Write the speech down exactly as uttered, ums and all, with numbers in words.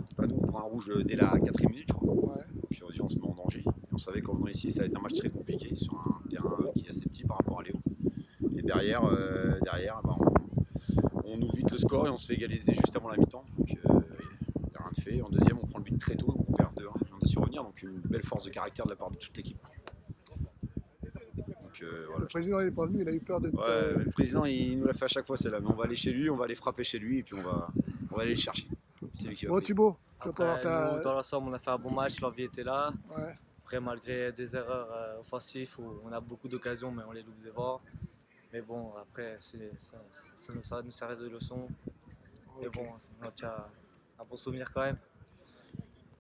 Bah, nous, on prend un rouge dès la quatrième minute, je crois. Ouais. Donc on se dit on se met en danger. Et on savait qu'en venant ici, ça allait être un match très compliqué sur un terrain qui est assez petit par rapport à Léo. Et derrière, euh, derrière bah, on, on ouvre vite le score et on se fait égaliser juste avant la mi-temps. Donc il euh, n'y a rien de fait. En deuxième, on prend le but très tôt, donc on perd deux un. On a su revenir, donc une belle force de caractère de la part de toute l'équipe. Donc euh, voilà. Le président n'est pas venu, il a eu peur de. Ouais, le président il nous l'a fait à chaque fois, c'est là. Mais on va aller chez lui, on va aller frapper chez lui et puis on va, on va aller le chercher. C'est lui qui va Bon, payer. Thibaut, tu vas pas Après, avoir nous, ta. dans l'ensemble, on a fait un bon match, l'envie était là. Ouais. Après, malgré des erreurs euh, offensives où on a beaucoup d'occasions, mais on les loupe devant. Mais bon, après, c'est- ça, ça, ça nous- ça nous sert de leçon. Mais Ok. bon, on tient un bon souvenir quand même.